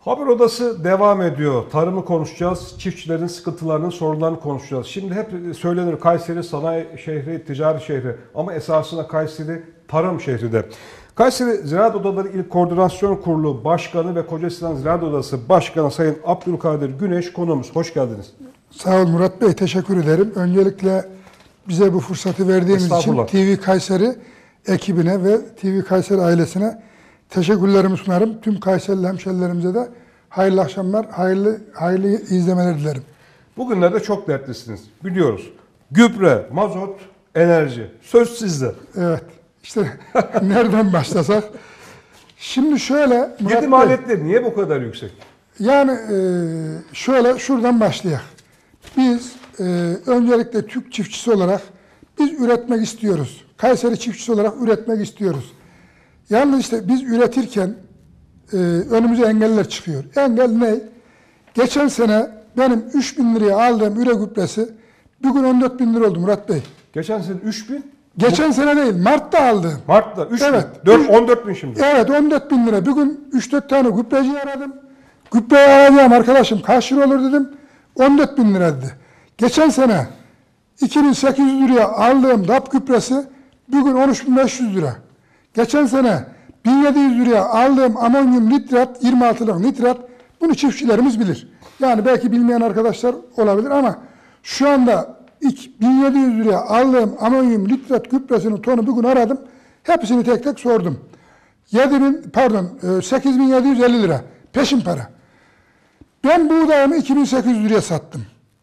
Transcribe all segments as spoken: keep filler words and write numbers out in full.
Haber Odası devam ediyor. Tarımı konuşacağız, çiftçilerin sıkıntılarını, sorunlarını konuşacağız. Şimdi hep söylenir Kayseri sanayi şehri, ticari şehri ama esasında Kayseri tarım şehri de. Kayseri Ziraat Odaları İl Koordinasyon Kurulu Başkanı ve Kocasinan Ziraat Odası Başkanı Sayın Abdülkadir Güneş konuğumuz. Hoş geldiniz. Sağ olun Murat Bey, teşekkür ederim. Öncelikle bize bu fırsatı verdiğiniz için T V Kayseri ekibine ve T V Kayseri ailesine teşekkürlerimi sunarım. Tüm Kayserili hemşerilerimize de hayırlı akşamlar, hayırlı hayırlı izlemeler dilerim. Bugünlerde çok dertlisiniz, biliyoruz. Gübre, mazot, enerji. Söz sizde. Evet. İşte nereden başlasak? Şimdi şöyle... Girdi maliyetleri niye bu kadar yüksek? Yani e, şöyle şuradan başlayalım. Biz e, öncelikle Türk çiftçisi olarak biz üretmek istiyoruz. Kayseri çiftçisi olarak üretmek istiyoruz. Yalnız işte biz üretirken e, önümüze engeller çıkıyor. Engel ne? Geçen sene benim üç bin liraya aldığım üre gübresi bugün on dört bin lira oldu Murat Bey. Geçen sene üç bin? Geçen Bu, sene değil, Mart'ta aldım. Mart'ta üç evet, bin. dört, on dört bin şimdi. Evet, on dört bin lira. Bugün üç dört tane gübreci aradım. Gübreyi alacağım arkadaşım, kaç lira olur dedim. on dört bin lira dedi. Geçen sene iki bin sekiz yüz liraya aldığım D A P gübresi bugün on üç bin beş yüz lira. Geçen sene bin yedi yüz liraya aldığım amonyum nitrat, yirmi altılık nitrat, bunu çiftçilerimiz bilir. Yani belki bilmeyen arkadaşlar olabilir ama şu anda bin yedi yüz liraya aldığım amonyum nitrat gübresinin tonu bugün aradım. Hepsini tek tek sordum. yedi bin, pardon sekiz bin yedi yüz elli lira peşin para. Ben buğdayımı iki bin sekiz yüz liraya sattım.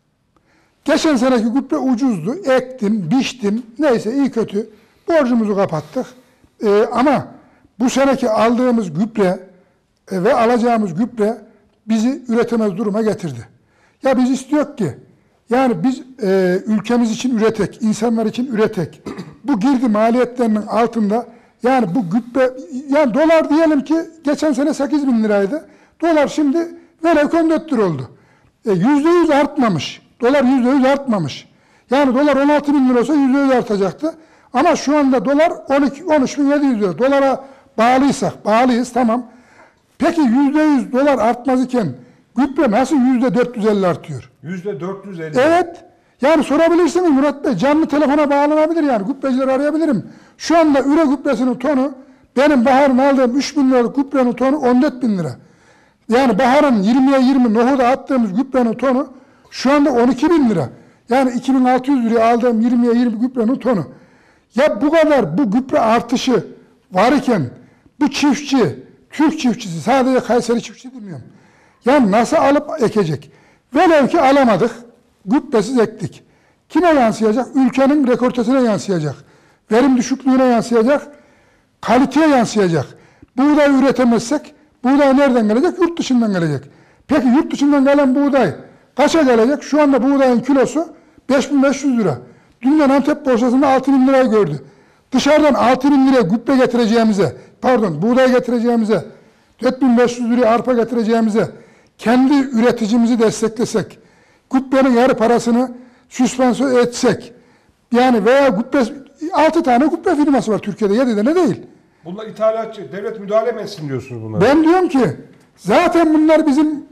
Geçen seneki gübre ucuzdu. Ektim, biçtim. Neyse iyi kötü. Borcumuzu kapattık. Ee, ama bu seneki aldığımız gübre e, ve alacağımız gübre bizi üretemez duruma getirdi. Ya biz istiyoruz ki yani biz e, ülkemiz için üretek, insanlar için üretek. Bu girdi maliyetlerinin altında yani bu gübre, yani dolar diyelim ki geçen sene sekiz bin liraydı. Dolar şimdi velev on dört lira oldu. E, yüzde yüz artmamış. Dolar yüzde yüz artmamış. Yani dolar on altı bin lira olsa yüzde yüz artacaktı. Ama şu anda dolar on iki, on üç bin yedi yüz lira. Dolara bağlıysak, bağlıyız tamam. Peki yüzde yüz dolar artmaz iken gübre nasıl yüzde dört yüz elli artıyor? Yüzde dört yüz elli. Evet. Yani sorabilirsiniz Murat Bey. Canlı telefona bağlanabilir yani. Gübrecileri arayabilirim. Şu anda üre gübresinin tonu benim baharın aldığım üç bin liralık gübrenin tonu on dört bin lira. Yani baharın yirmiye yirmi nohuda attığımız gübrenin tonu şu anda on iki bin lira. Yani iki bin altı yüz liraya aldığım yirmiye yirmi gübrenin tonu. Ya bu kadar bu gübre artışı var iken bu çiftçi, Türk çiftçisi, sadece Kayseri çiftçisi demiyorum. Ya nasıl alıp ekecek? Velev ki alamadık, gübresiz ektik. Kime yansıyacak? Ülkenin rekortesine yansıyacak. Verim düşüklüğüne yansıyacak. Kaliteye yansıyacak. Buğday üretemezsek buğday nereden gelecek? Yurt dışından gelecek. Peki yurt dışından gelen buğday kaça gelecek? Şu anda buğdayın kilosu beş bin beş yüz lira. Dünden Antep borsasında altı bin lirayı gördü. Dışarıdan altı bin liraya gübre getireceğimize, pardon buğday getireceğimize, dört bin beş yüz liraya arpa getireceğimize, kendi üreticimizi desteklesek, gübrenin yarı parasını süspansiyon etsek, yani veya gübre, altı tane gübre firması var Türkiye'de, yedi tane değil. Bunlar ithalatçı, devlet müdahale mi etsin diyorsunuz bunlara? Ben diyorum ki, zaten bunlar bizim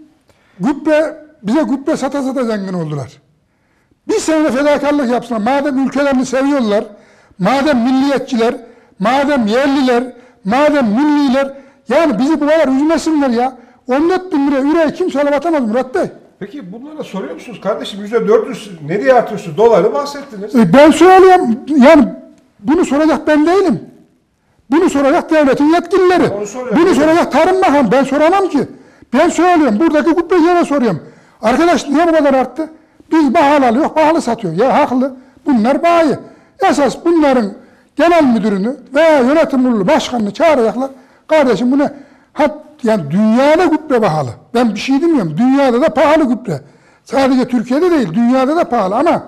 gübre, bize gübre sata sata zengin oldular. Bir sene fedakarlık yapsınlar. Madem ülkelerini seviyorlar, madem milliyetçiler, madem yerliler, madem milliler, yani bizi bu kadar üzmesinler ya. on dört bin liraya üreyi kimse alıp atamaz Murat Bey. Peki bunlara soruyor musunuz? Kardeşim yüzde dört yüz ne diye artıyorsunuz? Doları bahsettiniz. E ben söylüyorum, yani bunu soracak ben değilim. Bunu soracak devletin yetkilileri. Bunu soracak Tarım Bakanı. Ben soramam ki. Ben söylüyorum, buradaki gübrecilere soruyorum. Arkadaş niye bu kadar arttı? Biz pahalı alıyor, pahalı satıyor. Ya haklı. Bunlar bayi. Esas bunların genel müdürünü veya yönetim kurulu başkanını çağıracaklar. Kardeşim bu ne? Ha, yani dünyada gübre pahalı. Ben bir şey demiyorum. Dünyada da pahalı gübre. Sadece Türkiye'de değil, dünyada da pahalı ama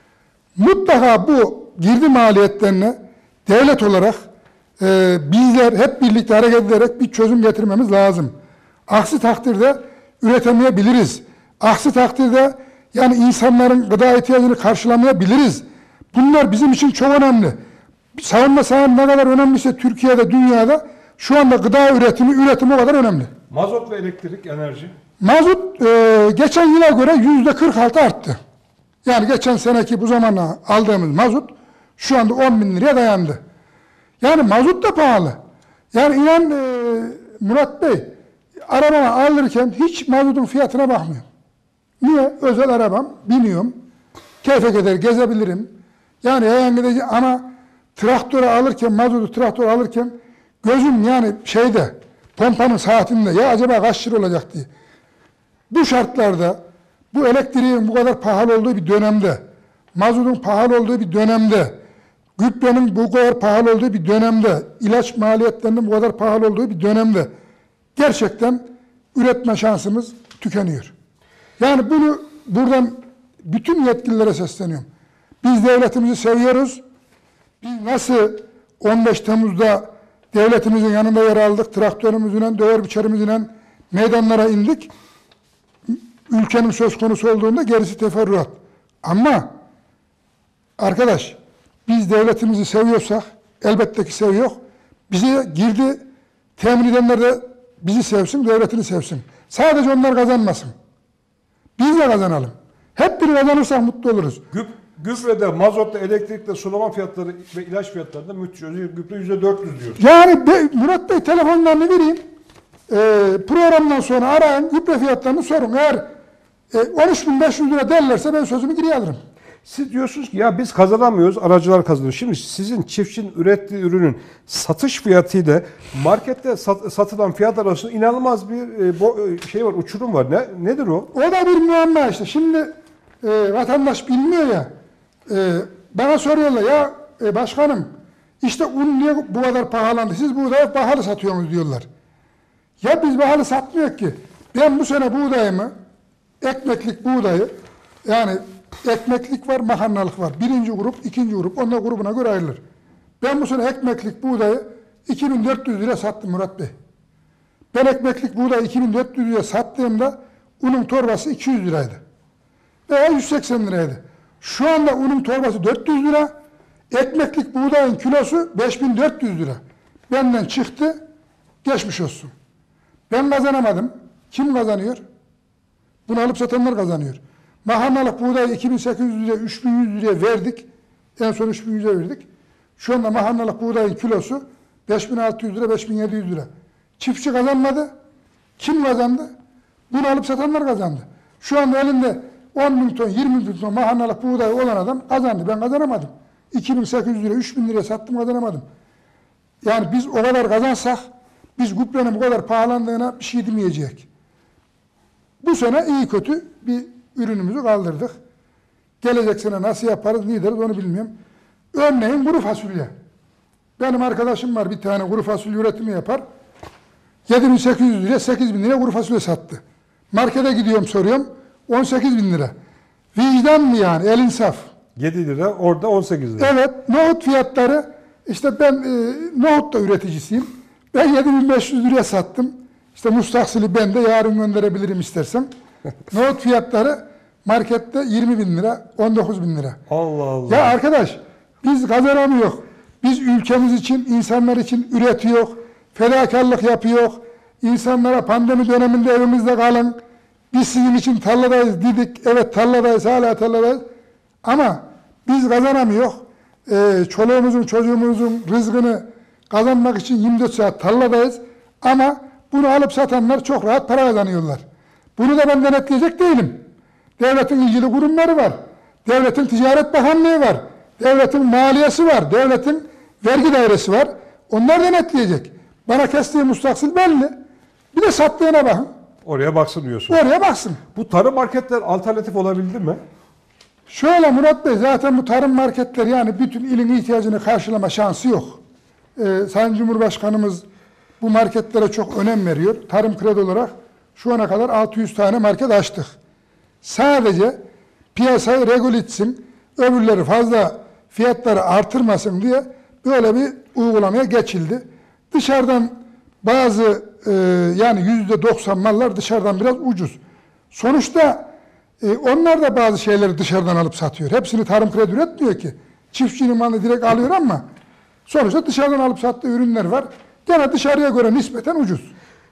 mutlaka bu girdi maliyetlerine devlet olarak e, bizler hep birlikte hareket ederek bir çözüm getirmemiz lazım. Aksi takdirde üretemeyebiliriz. Aksi takdirde yani insanların gıda ihtiyacını karşılamayabiliriz. Bunlar bizim için çok önemli. Savunma sanayi ne kadar önemliyse Türkiye'de, dünyada şu anda gıda üretimi, üretimi o kadar önemli. Mazot ve elektrik, enerji. Mazot e, geçen yıla göre yüzde kırk altı arttı. Yani geçen seneki bu zamana aldığımız mazot şu anda on bin liraya dayandı. Yani mazot da pahalı. Yani inan e, Murat Bey, arabamı alırken hiç mazotun fiyatına bakmıyorum. Niye? Özel arabam, biniyorum, keyfe kadar gezebilirim. Yani yayan gideceğim ama traktörü alırken, mazotu traktörü alırken gözüm yani şeyde, pompanın saatinde ya acaba kaç lira olacak diye. Bu şartlarda, bu elektriğin bu kadar pahalı olduğu bir dönemde, mazotun pahalı olduğu bir dönemde, gübrenin bu kadar pahalı olduğu bir dönemde, ilaç maliyetlerinin bu kadar pahalı olduğu bir dönemde gerçekten üretme şansımız tükeniyor. Yani bunu buradan bütün yetkililere sesleniyorum. Biz devletimizi seviyoruz. Biz nasıl on beş Temmuz'da devletimizin yanında yer aldık, traktörümüzle, döver biçerimizle meydanlara indik. Ülkenin söz konusu olduğunda gerisi teferruat. Ama arkadaş, biz devletimizi seviyorsak, elbette ki seviyor. Bize girdi, temin edenler de bizi sevsin, devletini sevsin. Sadece onlar kazanmasın. Biz de kazanalım. Hep biri kazanırsak mutlu oluruz. Güb gübrede, mazotta, elektrikte, sulama fiyatları ve ilaç fiyatlarında müthiş. Gübre yüzde dört yüz diyor. Yani be, Murat Bey telefonlarını vereyim. Ee, programdan sonra arayın, gübre fiyatlarını sorun. Eğer e, on üç bin beş yüz lira derlerse ben sözümü geri alırım. Siz diyorsunuz ki ya biz kazanamıyoruz, aracılar kazanıyor. Şimdi sizin çiftçinin ürettiği ürünün satış fiyatıyla markette sat, satılan fiyat arasında inanılmaz bir e, bo, şey var, uçurum var. Ne nedir o? O da bir muamma işte. Şimdi e, vatandaş bilmiyor ya. E, bana soruyorlar ya e, başkanım işte un niye bu kadar pahalandı? Siz buğdayı pahalı satıyorsunuz diyorlar. Ya biz pahalı satmıyor ki. Ben bu sene buğdayımı, ekmeklik buğdayı, yani ekmeklik var, makarnalık var. Birinci grup, ikinci grup. Onlar grubuna göre ayrılır. Ben bu sene ekmeklik buğdayı iki bin dört yüz lira sattım Murat Bey. Ben ekmeklik buğdayı iki bin dört yüz liraya sattığımda unun torbası iki yüz liraydı. Veya yüz seksen liraydı. Şu anda unun torbası dört yüz lira. Ekmeklik buğdayın kilosu beş bin dört yüz lira. Benden çıktı, geçmiş olsun. Ben kazanamadım. Kim kazanıyor? Bunu alıp satanlar kazanıyor. Makarnalık buğdayı iki bin sekiz yüz liraya, üç bin yüz liraya verdik. En son üç bin yüze verdik. Şu anda makarnalık buğdayın kilosu beş bin altı yüz lira, beş bin yedi yüz lira. Çiftçi kazanmadı. Kim kazandı? Bunu alıp satanlar kazandı. Şu anda elinde on bin ton, yirmi bin ton makarnalık buğday olan adam kazandı. Ben kazanamadım. iki bin sekiz yüz lira, üç bin liraya sattım, kazanamadım. Yani biz o kadar kazansak, biz gübrenin bu kadar pahalandığına bir şey demeyecek. Bu sene iyi kötü bir ürünümüzü kaldırdık. Gelecek sene nasıl yaparız, ne ederiz onu bilmiyorum. Örneğin kuru fasulye. Benim arkadaşım var, bir tane kuru fasulye üretimi yapar. yedi bin sekiz yüz liraya, sekiz bin liraya kuru fasulye sattı. Markete gidiyorum, soruyorum, on sekiz bin lira. Vicdan mı yani, el insaf. yedi lira, orada on sekiz lira. Evet, nohut fiyatları, işte ben e, nohut da üreticisiyim. Ben yedi bin beş yüz liraya sattım. İşte müstahsili ben de yarın gönderebilirim istersen. Nohut fiyatları markette yirmi bin lira, on dokuz bin lira. Allah Allah. Ya arkadaş, biz kazanamıyoruz. Biz ülkemiz için, insanlar için üretiyor, fedakarlık yapıyor. İnsanlara pandemi döneminde evimizde kalın. Biz sizin için tarladayız dedik. Evet tarladayız, hala tarladayız. Ama biz kazanamıyoruz. Ee, çoluğumuzun, çocuğumuzun rızkını kazanmak için yirmi dört saat tarladayız. Ama bunu alıp satanlar çok rahat para kazanıyorlar. Bunu da ben denetleyecek değilim. Devletin ilgili kurumları var. Devletin Ticaret Bakanlığı var. Devletin maliyesi var. Devletin vergi dairesi var. Onlar denetleyecek. Bana kestiği müstaksil belli. Bir de sattığına bakın. Oraya baksın diyorsun. Oraya baksın. Bu tarım marketler alternatif olabildi mi? Şöyle Murat Bey, zaten bu tarım marketleri yani bütün ilin ihtiyacını karşılama şansı yok. Ee, Sayın Cumhurbaşkanımız bu marketlere çok önem veriyor. Tarım kredi olarak şu ana kadar altı yüz tane market açtık. Sadece piyasayı regüle etsin, öbürleri fazla fiyatları artırmasın diye böyle bir uygulamaya geçildi. Dışarıdan bazı e, yani yüzde doksan mallar dışarıdan biraz ucuz. Sonuçta e, onlar da bazı şeyleri dışarıdan alıp satıyor. Hepsini tarım kredi üretmiyor ki. Çiftçinin malını direkt alıyor ama sonuçta dışarıdan alıp sattığı ürünler var. Gene dışarıya göre nispeten ucuz.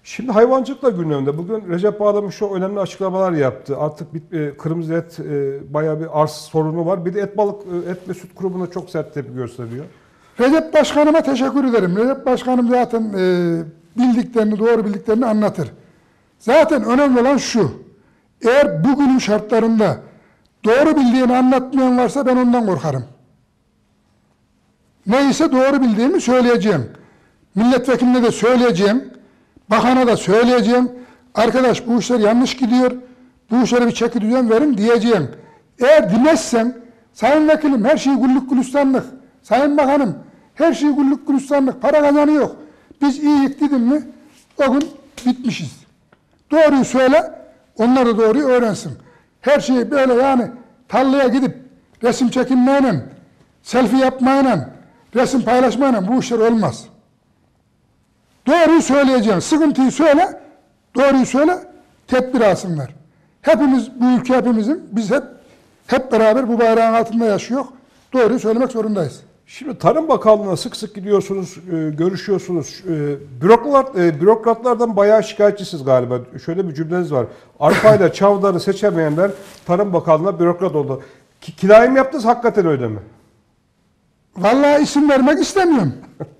Şimdi hayvancılıkla gündemde. Bugün Recep Bağlam'ın şu önemli açıklamalar yaptı. Artık bir, e, kırmızı et e, bayağı bir arz sorunu var. Bir de et balık e, et ve süt grubuna çok sert tepki gösteriyor. Recep Başkanıma teşekkür ederim. Recep Başkanım zaten e, bildiklerini, doğru bildiklerini anlatır. Zaten önemli olan şu. Eğer bugünün şartlarında doğru bildiğini anlatmayan varsa ben ondan korkarım. Neyse doğru bildiğimi söyleyeceğim. Milletvekiline de söyleyeceğim. Bakana da söyleyeceğim. Arkadaş bu işler yanlış gidiyor. Bu işlere bir çeki düzen verin diyeceğim. Eğer demezsen, sayın vekilim her şey güllük gülistanlık. Sayın bakanım her şey güllük gülistanlık. Para kazanıyor. Biz iyiyiz dedim mi o gün bitmişiz. Doğruyu söyle, onlar da doğruyu öğrensin. Her şey böyle yani tarlaya gidip resim çekinmeyle, selfie yapmayla, resim paylaşmayla bu işler olmaz. Doğruyu söyleyeceğim. Sıkıntıyı söyle, doğruyu söyle, tedbir alsınlar. Hepimiz, bu ülke hepimizin, biz hep hep beraber bu bayrağın altında yaşıyor. Doğruyu söylemek zorundayız. Şimdi Tarım Bakanlığı'na sık sık gidiyorsunuz, e, görüşüyorsunuz. E, bürokrat, e, bürokratlardan bayağı şikayetçisiniz galiba. Şöyle bir cümleniz var. Arpayla çavdarı seçemeyenler Tarım Bakanlığı'na bürokrat oldu. Ki, kirayı mı yaptınız, hakikaten öyle mi? Vallahi isim vermek istemiyorum.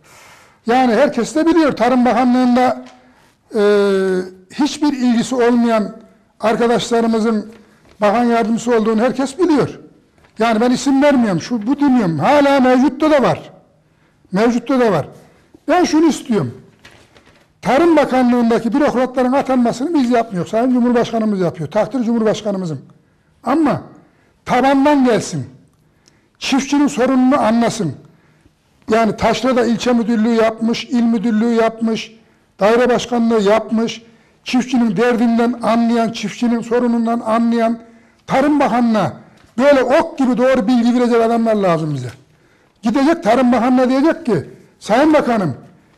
Yani herkes de biliyor. Tarım Bakanlığı'nda e, hiçbir ilgisi olmayan arkadaşlarımızın bakan yardımcısı olduğunu herkes biliyor. Yani ben isim vermiyorum, şu bu demiyorum. Hala mevcutta da var. Mevcutta da var. Ben şunu istiyorum. Tarım Bakanlığı'ndaki bürokratların atanmasını biz yapmıyoruz. Sayın Cumhurbaşkanımız yapıyor. Takdir Cumhurbaşkanımızın. Ama tabandan gelsin. Çiftçinin sorununu anlasın. Yani Taşra'da ilçe müdürlüğü yapmış, il müdürlüğü yapmış, daire başkanlığı yapmış, çiftçinin derdinden anlayan, çiftçinin sorunundan anlayan, Tarım Bakanlığı'na böyle ok gibi doğru bilgi verecek adamlar lazım bize. Gidecek Tarım Bakanlığı'na diyecek ki, Sayın Bakanım,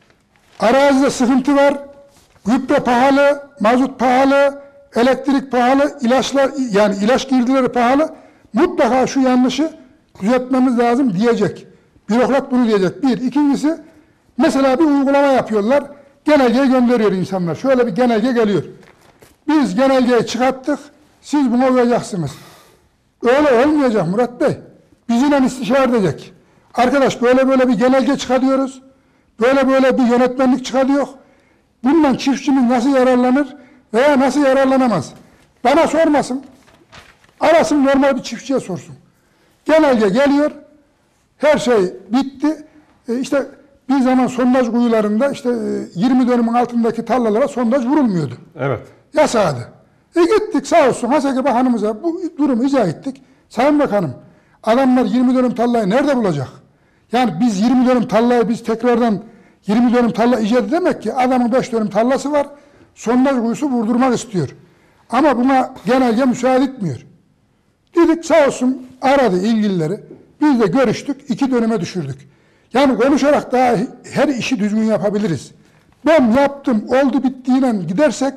arazide sıkıntı var, gübre pahalı, mazot pahalı, elektrik pahalı, ilaçlar yani ilaç girdileri pahalı, mutlaka şu yanlışı düzeltmemiz lazım diyecek. Bürokrat bunu diyecek. Bir. İkincisi, mesela bir uygulama yapıyorlar, genelgeye gönderiyor insanlar. Şöyle bir genelge geliyor. Biz genelgeyi çıkarttık, siz buna uyacaksınız. Öyle olmayacak Murat Bey. Bizimle istişare edecek. Arkadaş böyle böyle bir genelge çıkarıyoruz. Böyle böyle bir yönetmenlik çıkarıyor. Bundan çiftçimiz nasıl yararlanır veya nasıl yararlanamaz? Bana sormasın. Arasın normal bir çiftçiye sorsun. Genelge geliyor. Her şey bitti. E işte bir zaman sondaj kuyularında işte yirmi dönümün altındaki tarlalara sondaj vurulmuyordu. Evet. Yasaktı. E gittik sağ olsun Haseki Bakanımıza bu durumu izah ettik. Sayın Bakanım, adamlar yirmi dönüm tarlayı nerede bulacak? Yani biz yirmi dönüm tarlayı biz tekrardan yirmi dönüm tarla icat edemek ki adamın beş dönüm tarlası var. Sondaj kuyusu vurdurmak istiyor. Ama buna genelge müsaade etmiyor. Dedik sağ olsun aradı ilgilileri. Biz de görüştük, iki döneme düşürdük. Yani konuşarak daha her işi düzgün yapabiliriz. Ben yaptım, oldu bittiğiyle gidersek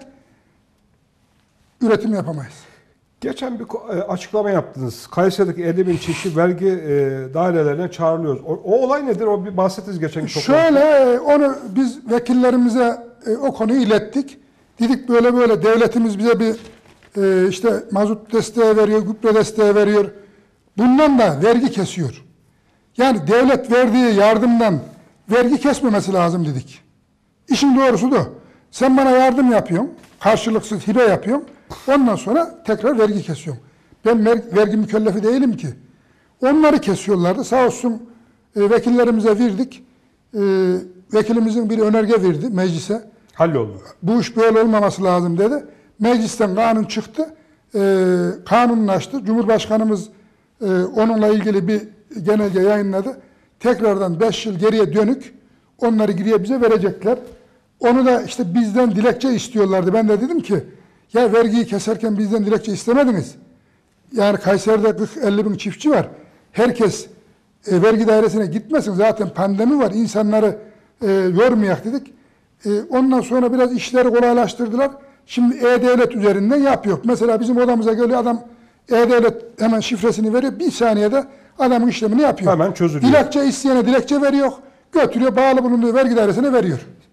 üretim yapamayız. Geçen bir açıklama yaptınız. Kayseri'deki elli bin çiftçi vergi dairelerine çağrılıyoruz. O, o olay nedir? O bir bahsettiniz geçen gün. Şöyle onu biz vekillerimize o konuyu ilettik. Dedik böyle böyle devletimiz bize bir işte mazot desteği veriyor, gübre desteği veriyor. Bundan da vergi kesiyor. Yani devlet verdiği yardımdan vergi kesmemesi lazım dedik. İşin doğrusu da sen bana yardım yapıyorsun, karşılıksız hibe yapıyorsun. Ondan sonra tekrar vergi kesiyorum. Ben vergi mükellefi değilim ki. Onları kesiyorlardı. Sağ olsun e, vekillerimize verdik. E, vekilimizin bir önerge verdi meclise. Halloldu. Bu iş böyle olmaması lazım dedi. Meclisten kanun çıktı. E, kanunlaştı. Cumhurbaşkanımız e, onunla ilgili bir genelge yayınladı. Tekrardan beş yıl geriye dönük onları geriye bize verecekler. Onu da işte bizden dilekçe istiyorlardı. Ben de dedim ki ya vergiyi keserken bizden dilekçe istemediniz. Yani Kayseri'de kırk elli bin çiftçi var. Herkes e, vergi dairesine gitmesin. Zaten pandemi var. İnsanları e, yormayak dedik. E, ondan sonra biraz işleri kolaylaştırdılar. Şimdi E-Devlet üzerinden yapıyor. Mesela bizim odamıza geliyor adam E-Devlet hemen şifresini veriyor. Bir saniyede adamın işlemini yapıyor. Hemen çözülüyor. Dilekçe isteyene dilekçe veriyor. Götürüyor bağlı bulunduğu vergi dairesine veriyor.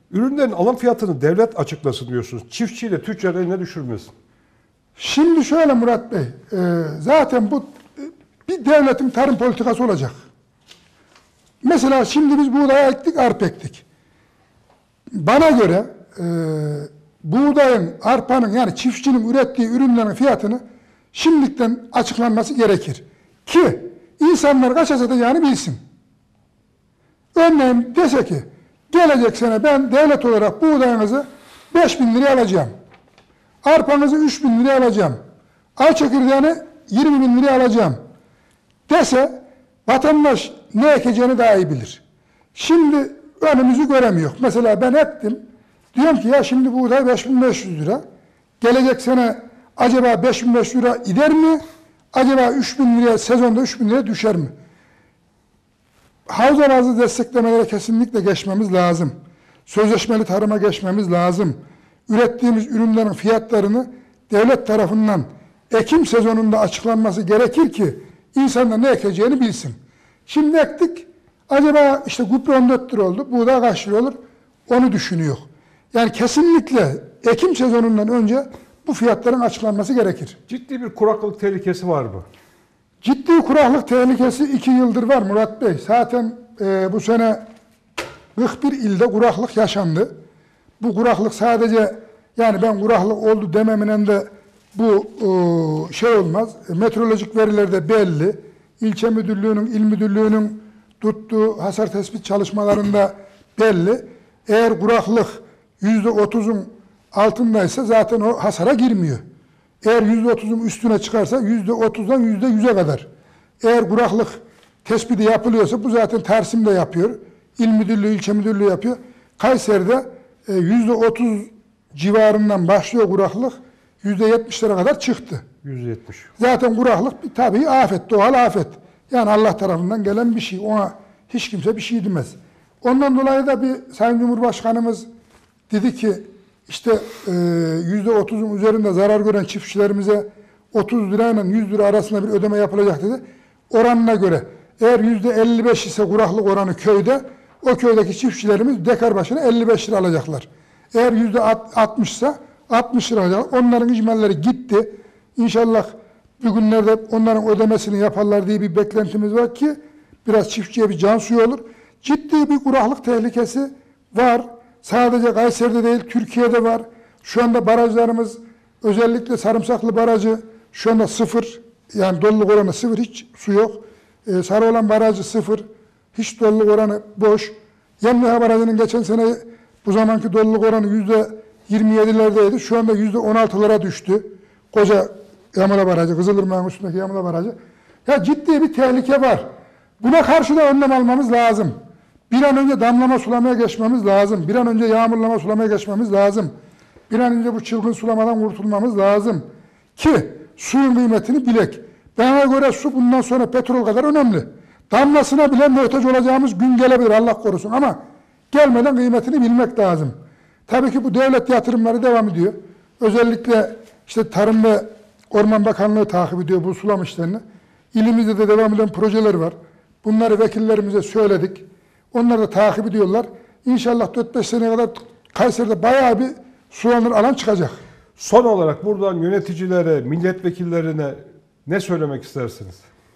Ürünlerin alım fiyatını devlet açıklasın diyorsunuz. Çiftçiyle tüccar eline düşürmesin. Şimdi şöyle Murat Bey, e, zaten bu e, bir devletin tarım politikası olacak. Mesela şimdi biz buğday ektik, arpa ektik. Bana göre e, buğdayın, arpanın yani çiftçinin ürettiği ürünlerin fiyatını şimdiden açıklanması gerekir. Ki insanlar kaça satacağını bilsin. Örneğin dese ki gelecek sene ben devlet olarak buğdayınızı beş bin liraya alacağım. Arpanızı üç bin liraya alacağım. Ay çekirdeğini yirmi bin liraya alacağım dese vatandaş ne ekeceğini daha iyi bilir. Şimdi önümüzü göremiyor. Mesela ben ektim. Diyorum ki ya şimdi buğday beş bin beş yüz lira. Gelecek sene acaba beş bin beş yüz lira gider mi? Acaba üç bin liraya sezonda üç bin liraya düşer mi? Havza bazı desteklemelere kesinlikle geçmemiz lazım. Sözleşmeli tarıma geçmemiz lazım. Ürettiğimiz ürünlerin fiyatlarını devlet tarafından Ekim sezonunda açıklanması gerekir ki insanlar ne ekeceğini bilsin. Şimdi ektik, acaba işte gübre on dört lira oldu, buğday kaç lira olur onu düşünüyor. Yani kesinlikle Ekim sezonundan önce bu fiyatların açıklanması gerekir. Ciddi bir kuraklık tehlikesi var mı? Ciddi kuraklık tehlikesi iki yıldır var Murat Bey. Zaten e, bu sene kırk bir ilde kuraklık yaşandı. Bu kuraklık sadece yani ben kuraklık oldu dememin de bu e, şey olmaz. E, meteorolojik verilerde belli. İlçe müdürlüğünün, il müdürlüğünün tuttuğu hasar tespit çalışmalarında belli. Eğer kuraklık yüzde otuzun altındaysa zaten o hasara girmiyor. Eğer yüzde otuzun üstüne çıkarsa yüzde otuzdan yüzde yüze kadar. Eğer kuraklık tespiti yapılıyorsa bu zaten Tersim de yapıyor. İl müdürlüğü, ilçe müdürlüğü yapıyor. Kayseri'de yüzde otuz civarından başlıyor kuraklık. yüzde yetmişlere kadar çıktı. yüzde yetmiş. Zaten kuraklık bir tabii afet, doğal afet. Yani Allah tarafından gelen bir şey. Ona hiç kimse bir şey demez. Ondan dolayı da bir Sayın Cumhurbaşkanımız dedi ki işte yüzde otuzun üzerinde zarar gören çiftçilerimize otuz lirayla yüz lira arasında bir ödeme yapılacak dedi. Oranına göre eğer yüzde elli beş ise kuraklık oranı köyde, o köydeki çiftçilerimiz dekar başına elli beş lira alacaklar. Eğer yüzde altmış ise altmış lira alacaklar. Onların icmalleri gitti. İnşallah bugünlerde onların ödemesini yaparlar diye bir beklentimiz var ki biraz çiftçiye bir can suyu olur. Ciddi bir kuraklık tehlikesi var. Sadece Kayseri'de değil, Türkiye'de var. Şu anda barajlarımız, özellikle Sarımsaklı Barajı şu anda sıfır. Yani doluluk oranı sıfır, hiç su yok. Ee, Sarıoğlan Barajı sıfır, hiç doluluk oranı boş. Yemliha Barajı'nın geçen sene bu zamanki doluluk oranı yüzde yirmi yedilerdeydi. Şu anda yüzde on altılara düştü. Koca Yamula Barajı, Kızılırmak'ın üstündeki Yamula Barajı. Ya ciddi bir tehlike var. Buna karşı da önlem almamız lazım. Bir an önce damlama sulamaya geçmemiz lazım. Bir an önce yağmurlama sulamaya geçmemiz lazım. Bir an önce bu çılgın sulamadan kurtulmamız lazım. Ki suyun kıymetini bilek. Bana göre su bundan sonra petrol kadar önemli. Damlasına bile muhtaç olacağımız gün gelebilir, Allah korusun, ama gelmeden kıymetini bilmek lazım. Tabii ki bu devlet yatırımları devam ediyor. Özellikle işte Tarım ve Orman Bakanlığı takip ediyor bu sulama işlerini. İlimizde de devam eden projeler var. Bunları vekillerimize söyledik. Onlar da takip ediyorlar. İnşallah dört beş seneye kadar Kayseri'de bayağı bir sulanır alan çıkacak. Son olarak buradan yöneticilere, milletvekillerine ne söylemek istersiniz?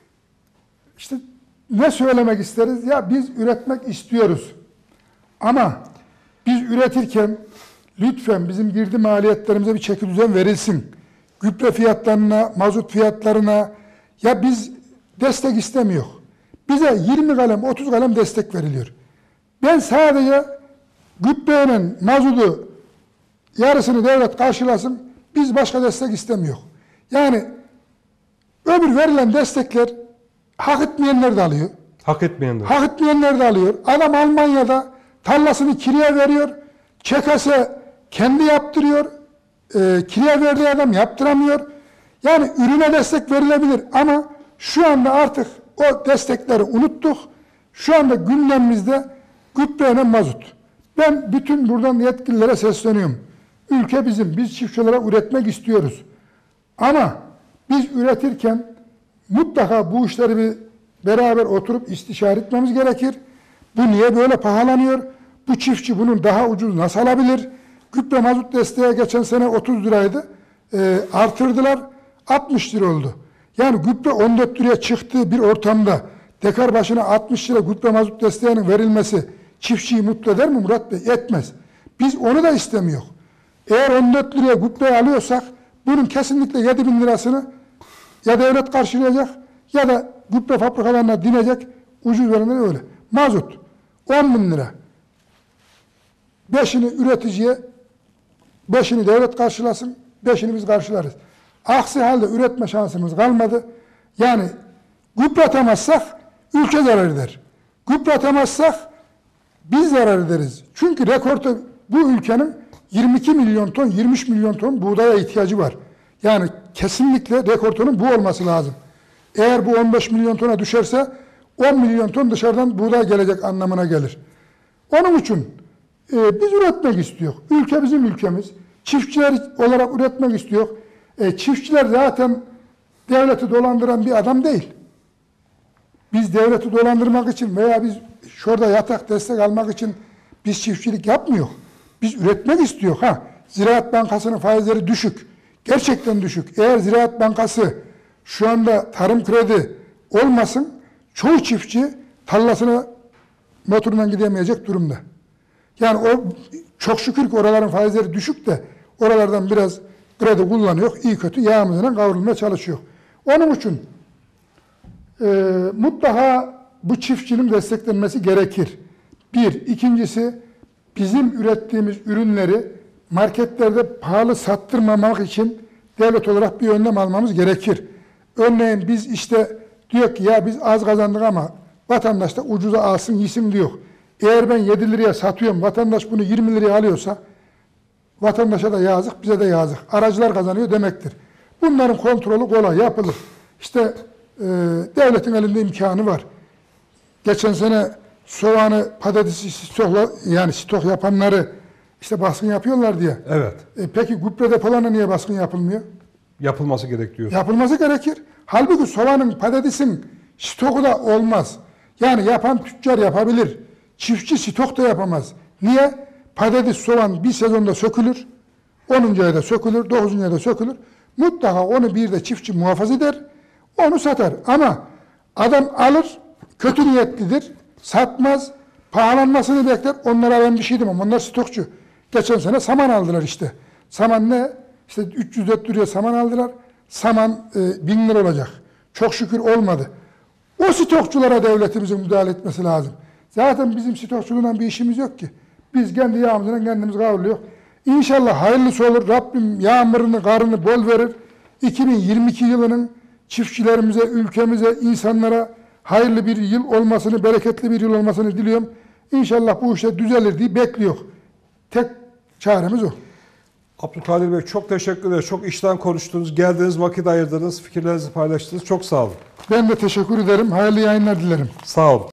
İşte ne söylemek isteriz? Ya biz üretmek istiyoruz. Ama biz üretirken lütfen bizim girdi maliyetlerimize bir çeki düzen verilsin. Gübre fiyatlarına, mazot fiyatlarına, ya biz destek istemiyor. Bize yirmi kalem, otuz kalem destek veriliyor. Ben sadece gübrenin, mazotu yarısını devlet karşılasın, biz başka destek istemiyor. Yani öbür verilen destekler hak etmeyenler de alıyor. Hak etmeyenler. Hak etmeyenler de alıyor. Adam Almanya'da tarlasını kiraya veriyor, çekase kendi yaptırıyor, e, kiraya verdiği adam yaptıramıyor. Yani ürüne destek verilebilir ama şu anda artık o destekleri unuttuk. Şu anda gündemimizde gübreyle mazot. Ben bütün buradan yetkililere sesleniyorum. Ülke bizim, biz çiftçi olarak üretmek istiyoruz. Ama biz üretirken mutlaka bu işleri bir beraber oturup istişare etmemiz gerekir. Bu niye böyle pahalanıyor? Bu çiftçi bunun daha ucuz nasıl alabilir? Gübre mazot desteği geçen sene otuz liraydı. E, artırdılar. altmış lira oldu. Yani gübre on dört liraya çıktığı bir ortamda dekar başına altmış lira gübre mazot desteğinin verilmesi çiftçiyi mutlu eder mi Murat Bey? Etmez. Biz onu da istemiyoruz. Eğer on dört liraya gübre alıyorsak bunun kesinlikle yedi bin lirasını ya devlet karşılayacak ya da gübre fabrikalarına dinecek, ucuz verenler öyle. Mazot on bin lira. Beşini üreticiye, beşini devlet karşılasın, beşini biz karşılarız. Aksi halde üretme şansımız kalmadı. Yani gübre atamazsak ülke zarar eder. Gübre atamazsak biz zarar ederiz. Çünkü rekorda bu ülkenin yirmi iki milyon ton, yirmi üç milyon ton buğdaya ihtiyacı var. Yani kesinlikle rekortonun bu olması lazım. Eğer bu on beş milyon tona düşerse on milyon ton dışarıdan buğday gelecek anlamına gelir. Onun için e, biz üretmek istiyoruz. Ülke bizim ülkemiz. Çiftçiler olarak üretmek istiyor. E, çiftçiler zaten devleti dolandıran bir adam değil. Biz devleti dolandırmak için veya biz şurada yatak destek almak için biz çiftçilik yapmıyor. Biz üretmek istiyor. Ha, Ziraat Bankası'nın faizleri düşük. Gerçekten düşük. Eğer Ziraat Bankası şu anda tarım kredi olmasın, çoğu çiftçi tarlasına motorundan gidemeyecek durumda. Yani o çok şükür ki oraların faizleri düşük de oralardan biraz kredi kullanıyor. İyi kötü yağımızla kavrulmaya çalışıyor. Onun için e, mutlaka bu çiftçinin desteklenmesi gerekir. Bir. İkincisi bizim ürettiğimiz ürünleri marketlerde pahalı sattırmamak için devlet olarak bir önlem almamız gerekir. Örneğin biz işte diyor ki ya biz az kazandık ama vatandaş da ucuza alsın yesin diyor. Eğer ben yedi liraya satıyorum, vatandaş bunu yirmi liraya alıyorsa vatandaşa da yazık, bize de yazık. Aracılar kazanıyor demektir. Bunların kontrolü kolay yapılır. İşte e, devletin elinde imkanı var. Geçen sene soğanı, patatesi stokla, yani stok yapanları işte baskın yapıyorlar diye. Evet. E, peki gübre depolarına niye baskın yapılmıyor? Yapılması gerek diyor. Yapılması gerekir. Halbuki soğanın, patatesin stoku da olmaz. Yani yapan tüccar yapabilir. Çiftçi stok da yapamaz. Niye? Patates, soğan bir sezonda sökülür. onuncu ayda sökülür, dokuzuncu ayda sökülür. Mutlaka onu bir de çiftçi muhafaza eder. Onu satar. Ama adam alır, kötü niyetlidir. Satmaz. Pahalanmasını bekler. Onlara ben bir şey demem. Onlar stokçu. Geçen sene saman aldılar işte. Saman ne? İşte üç yüz dört liraya saman aldılar. Saman e, bin lira olacak. Çok şükür olmadı. O stokçulara devletimizin müdahale etmesi lazım. Zaten bizim stokçuluğundan bir işimiz yok ki. Biz kendi yağımızla kendimiz kavruluyor. İnşallah hayırlısı olur. Rabbim yağmurunu, karını bol verir. iki bin yirmi iki yılının çiftçilerimize, ülkemize, insanlara hayırlı bir yıl olmasını, bereketli bir yıl olmasını diliyorum. İnşallah bu işler düzelir diye bekliyor. Tek çaremiz o. Abdülkadir Bey çok teşekkür ederiz. Çok işten konuştunuz. Geldiniz, vakit ayırdınız, fikirlerinizi paylaştınız. Çok sağ olun. Ben de teşekkür ederim. Hayırlı yayınlar dilerim. Sağ olun.